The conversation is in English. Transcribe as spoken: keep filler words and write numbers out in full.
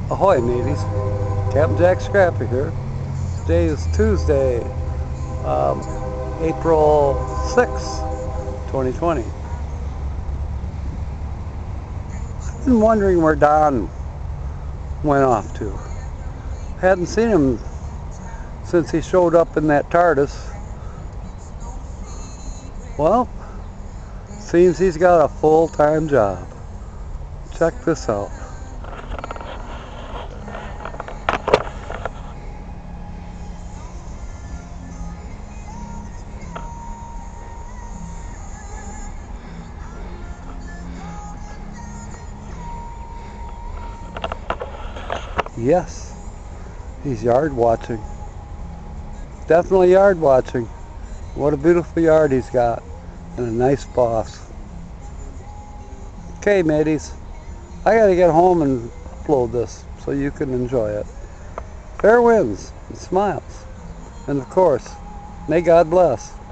Ahoy mateys, Captain Jack Scrappy here. Today is Tuesday, um, April sixth, twenty twenty. I've been wondering where Don went off to. Hadn't seen him since he showed up in that TARDIS. Well, seems he's got a full-time job. Check this out. Yes, he's yard watching. Definitely yard watching. What a beautiful yard he's got, and a nice boss. Okay, mateys, I gotta get home and upload this so you can enjoy it. Fair winds and smiles, and of course, may God bless.